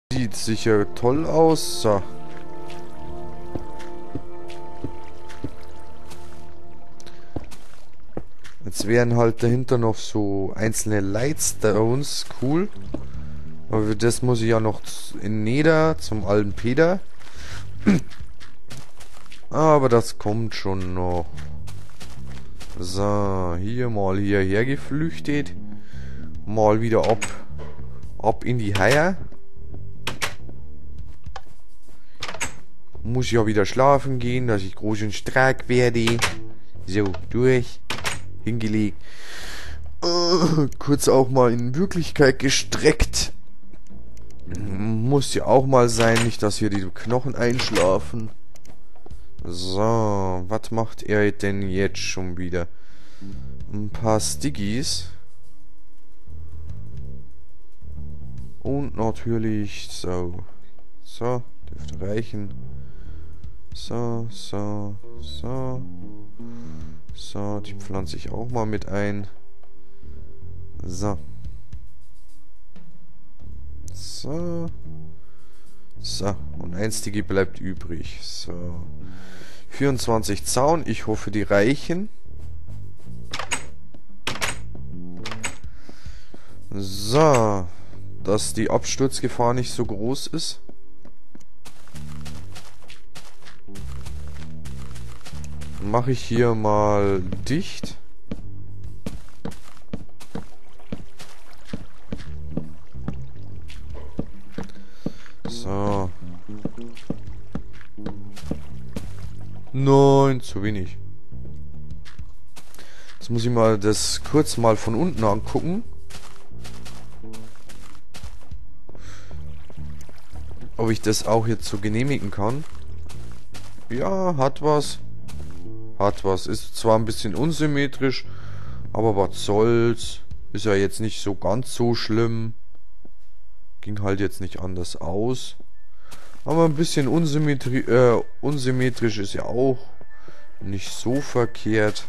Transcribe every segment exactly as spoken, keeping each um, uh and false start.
Sieht sicher toll aus. So. Jetzt wären halt dahinter noch so einzelne Lightstones. Cool. Aber für das muss ich ja noch in Neder zum alten Peter. Aber das kommt schon noch. So, hier mal hierher geflüchtet. Mal wieder ab. Ab in die Haie. Muss ja wieder schlafen gehen, dass ich groß und stark werde. So, durch. Hingelegt. Uh, kurz auch mal in Wirklichkeit gestreckt. Muss ja auch mal sein, nicht, dass hier die Knochen einschlafen. So, was macht er denn jetzt schon wieder? Ein paar Stickies. Und natürlich so. So, dürfte reichen. So, so, so. So, die pflanze ich auch mal mit ein. So. So. So, und ein Sticky bleibt übrig. So. vierundzwanzig Zaun. Ich hoffe, die reichen. So. Dass die Absturzgefahr nicht so groß ist. Mache ich hier mal dicht. So. Nein, zu wenig. Jetzt muss ich mal das kurz mal von unten angucken. Ob ich das auch jetzt so genehmigen kann. Ja, hat was. Hat was. Ist zwar ein bisschen unsymmetrisch, aber was soll's. Ist ja jetzt nicht so ganz so schlimm. Ging halt jetzt nicht anders aus. Aber ein bisschen unsymmetri äh, unsymmetrisch ist ja auch nicht so verkehrt.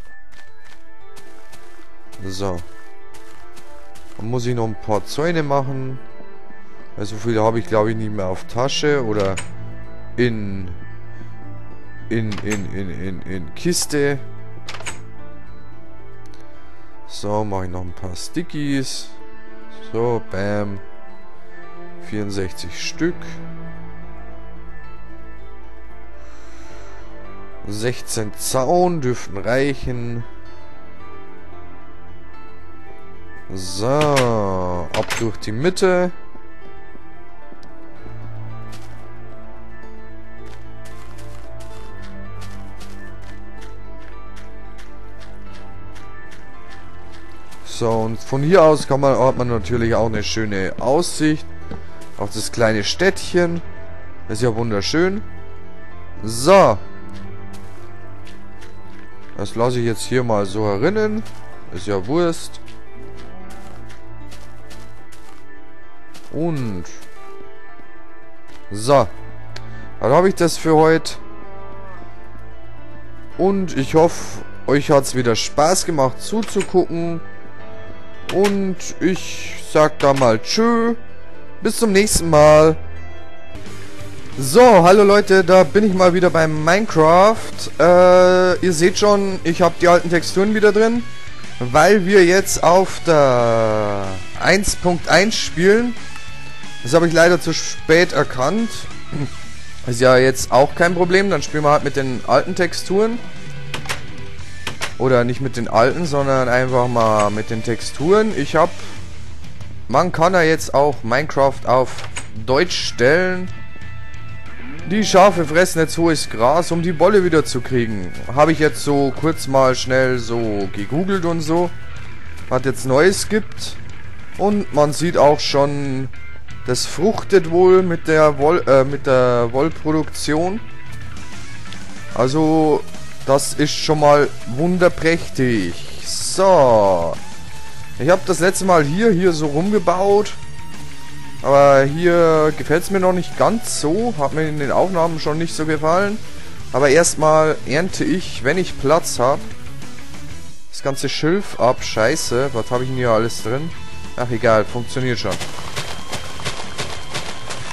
So. Dann muss ich noch ein paar Zäune machen. Also so viel habe ich glaube ich nicht mehr auf Tasche oder in in in in in in Kiste. So, mache ich noch ein paar Stickies. So, bam. vierundsechzig Stück. sechzehn Zaun dürften reichen. So, ab durch die Mitte. So, und von hier aus kann man, hat man natürlich auch eine schöne Aussicht auf das kleine Städtchen. Das ist ja wunderschön. So. Das lasse ich jetzt hier mal so herinnen. Ist ja Wurst. Und. So. Dann habe ich das für heute. Und ich hoffe, euch hat es wieder Spaß gemacht zuzugucken. Und ich sag da mal tschö. Bis zum nächsten Mal. So, hallo Leute, da bin ich mal wieder beim Minecraft. Äh, ihr seht schon, ich habe die alten Texturen wieder drin. Weil wir jetzt auf der eins Punkt eins spielen. Das habe ich leider zu spät erkannt. Ist ja jetzt auch kein Problem, dann spielen wir halt mit den alten Texturen. Oder nicht mit den alten, sondern einfach mal mit den Texturen. Ich habe... Man kann ja jetzt auch Minecraft auf Deutsch stellen. Die Schafe fressen jetzt hohes Gras, um die Bolle wieder zu kriegen. Habe ich jetzt so kurz mal schnell so gegoogelt und so. Was jetzt Neues gibt. Und man sieht auch schon, das fruchtet wohl mit der Woll, äh, mit der Wollproduktion. Also... Das ist schon mal wunderprächtig. So. Ich habe das letzte Mal hier, hier so rumgebaut. Aber hier gefällt es mir noch nicht ganz so. Hat mir in den Aufnahmen schon nicht so gefallen. Aber erstmal ernte ich, wenn ich Platz habe, das ganze Schilf ab. Scheiße. Was habe ich denn hier alles drin? Ach egal, funktioniert schon.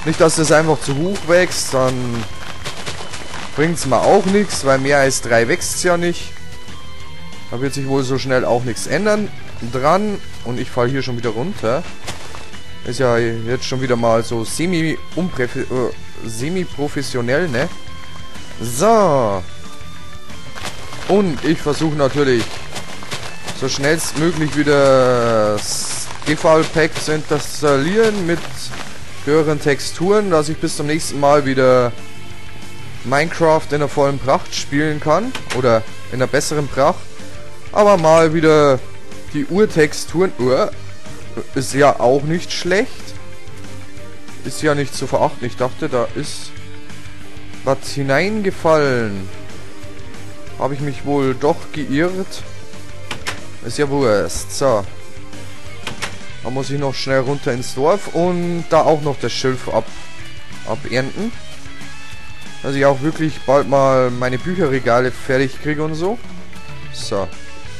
Nicht, dass das einfach zu hoch wächst, dann bringt es mir auch nichts, weil mehr als drei wächst es ja nicht. Da wird sich wohl so schnell auch nichts ändern dran. Und ich falle hier schon wieder runter. Ist ja jetzt schon wieder mal so semi äh, semi-professionell, ne? So. Und ich versuche natürlich so schnellstmöglich wieder das G V L-Pack zu installieren mit höheren Texturen, dass ich bis zum nächsten Mal wieder Minecraft in der vollen Pracht spielen kann. Oder in der besseren Pracht. Aber mal wieder die Urtexturen. Uh, ist ja auch nicht schlecht. Ist ja nicht zu verachten. Ich dachte, da ist was hineingefallen. Habe ich mich wohl doch geirrt. Ist ja Wurst. So. Da muss ich noch schnell runter ins Dorf und da auch noch das Schilf ab abernten. Dass ich auch wirklich bald mal meine Bücherregale fertig kriege und so. So.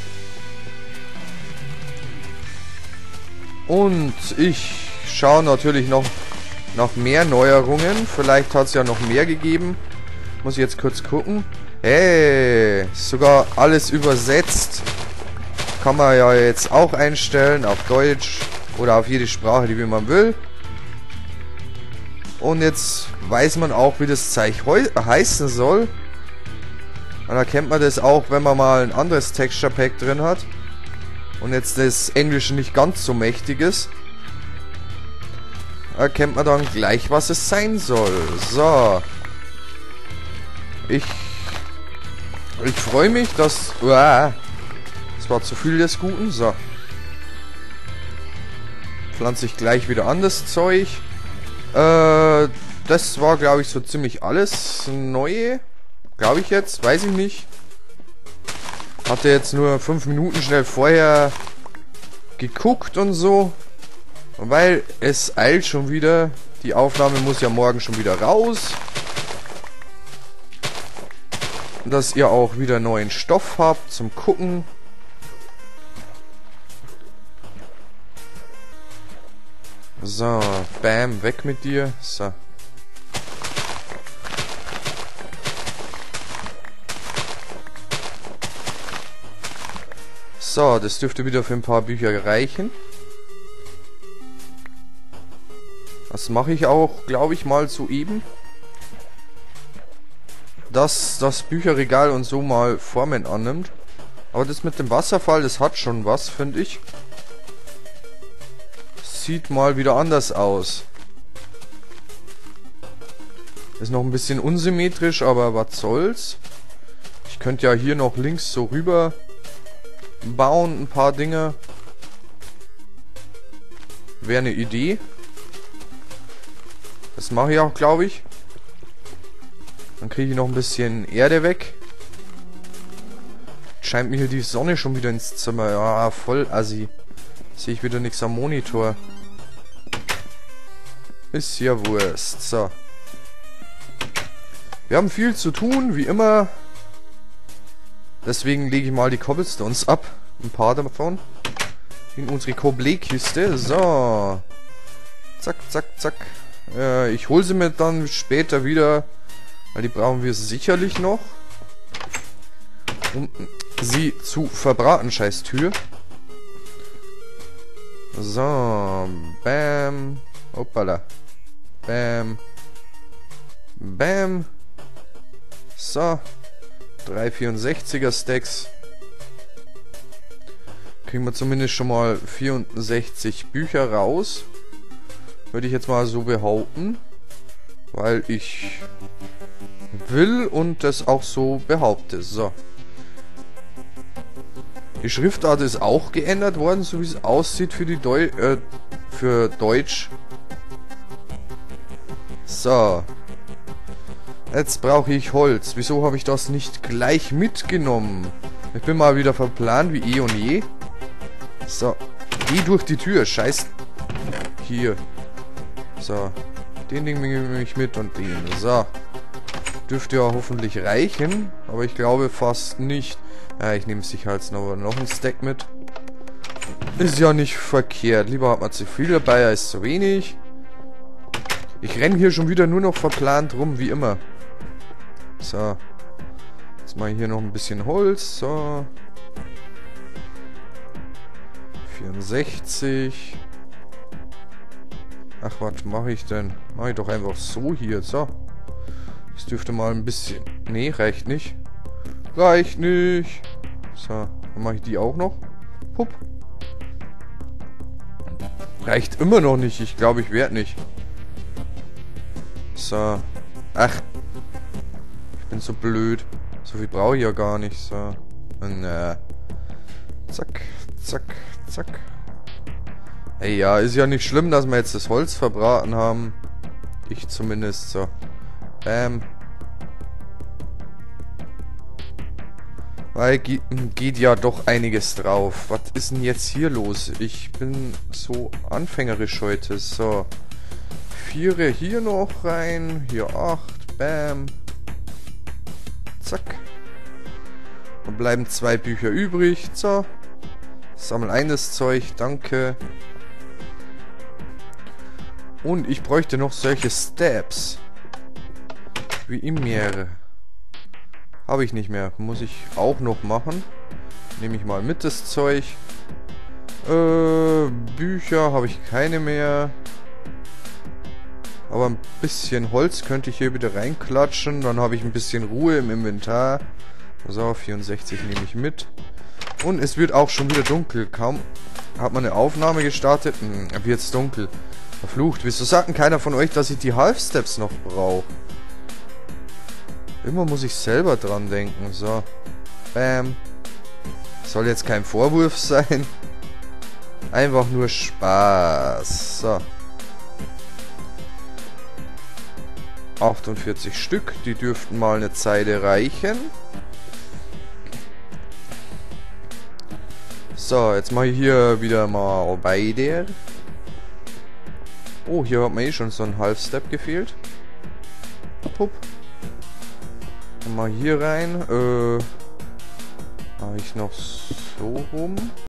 Und ich schaue natürlich noch nach mehr Neuerungen. Vielleicht hat es ja noch mehr gegeben. Muss ich jetzt kurz gucken. Hey, sogar alles übersetzt. Kann man ja jetzt auch einstellen auf Deutsch oder auf jede Sprache, die man will. Und jetzt weiß man auch, wie das Zeug heißen soll. Dann erkennt man das auch, wenn man mal ein anderes Texture Pack drin hat. Und jetzt das Englische nicht ganz so mächtig ist. Erkennt man dann gleich, was es sein soll. So. Ich... Ich freue mich, dass... Uah, das war zu viel des Guten. So. Pflanze ich gleich wieder an das Zeug. Äh, das war, glaube ich, so ziemlich alles Neue. Glaube ich jetzt. Weiß ich nicht. Hatte jetzt nur fünf Minuten schnell vorher geguckt und so. Weil es eilt schon wieder. Die Aufnahme muss ja morgen schon wieder raus. Dass ihr auch wieder neuen Stoff habt zum Gucken. So, bam, weg mit dir. So. So, das dürfte wieder für ein paar Bücher reichen. Das mache ich auch, glaube ich, mal soeben. Dass das Bücherregal und so mal Formen annimmt. Aber das mit dem Wasserfall, das hat schon was, finde ich. Sieht mal wieder anders aus. Ist noch ein bisschen unsymmetrisch, aber was soll's. Ich könnte ja hier noch links so rüber bauen, ein paar Dinge. Wäre eine Idee. Das mache ich auch, glaube ich. Dann kriege ich noch ein bisschen Erde weg. Scheint mir hier die Sonne schon wieder ins Zimmer. Ja, voll assi. Sehe ich wieder nichts am Monitor. Ist ja Wurst. So. Wir haben viel zu tun, wie immer. Deswegen lege ich mal die Cobblestones ab. Ein paar davon. In unsere Cobblet-Kiste. So. Zack, zack, zack. Äh, ich hole sie mir dann später wieder. Weil die brauchen wir sicherlich noch. Um sie zu verbraten, scheiß Tür. So. Bam. Hoppala. Bam. Bam. So. drei vierundsechziger Stacks. Kriegen wir zumindest schon mal vierundsechzig Bücher raus. Würde ich jetzt mal so behaupten. Weil ich will und das auch so behaupte. So. Die Schriftart ist auch geändert worden, so wie es aussieht für die Deu äh, für Deutsch. So. Jetzt brauche ich Holz. Wieso habe ich das nicht gleich mitgenommen? Ich bin mal wieder verplant wie eh und je. So. Geh durch die Tür. Scheiß. Hier. So. Den Ding nehme ich mit und den. So. Dürfte ja hoffentlich reichen. Aber ich glaube fast nicht. Ja, ich nehme sicherheitshalber noch einen Stack mit. Ist ja nicht verkehrt. Lieber hat man zu viel dabei als zu wenig. Ich renne hier schon wieder nur noch verplant rum, wie immer. So. Jetzt mache ich hier noch ein bisschen Holz. So. vierundsechzig. Ach, was mache ich denn? Mache ich doch einfach so hier. So. Das dürfte mal ein bisschen... Nee, reicht nicht. Reicht nicht. So. Dann mache ich die auch noch. Pupp. Reicht immer noch nicht. Ich glaube, ich werde nicht. So. Ach. Ich bin so blöd. So viel brauche ich ja gar nicht. So. Und, äh. Zack. Zack. Zack. Ey, ja, ist ja nicht schlimm, dass wir jetzt das Holz verbraten haben. Ich zumindest. So. Bam. Weil geht, geht ja doch einiges drauf. Was ist denn jetzt hier los? Ich bin so anfängerisch heute. So. Viere hier noch rein. Hier acht. Bam. Zack. Dann bleiben zwei Bücher übrig. So. Sammel eines Zeug. Danke. Und ich bräuchte noch solche Steps. Wie immer. Habe ich nicht mehr. Muss ich auch noch machen. Nehme ich mal mit das Zeug. Äh, Bücher habe ich keine mehr. Aber ein bisschen Holz könnte ich hier wieder reinklatschen. Dann habe ich ein bisschen Ruhe im Inventar. So, vierundsechzig nehme ich mit. Und es wird auch schon wieder dunkel. Kaum hat man eine Aufnahme gestartet, hm, wird es dunkel. Verflucht. Wieso sagt denn keiner von euch, dass ich die Half-Steps noch brauche? Immer muss ich selber dran denken. So. Bam. Soll jetzt kein Vorwurf sein. Einfach nur Spaß. So. achtundvierzig Stück. Die dürften mal eine Zeile reichen. So, jetzt mache ich hier wieder mal beide. Oh, hier hat mir eh schon so ein Half-Step gefehlt. Pupp. Dann mal hier rein. Äh, mache ich noch so rum.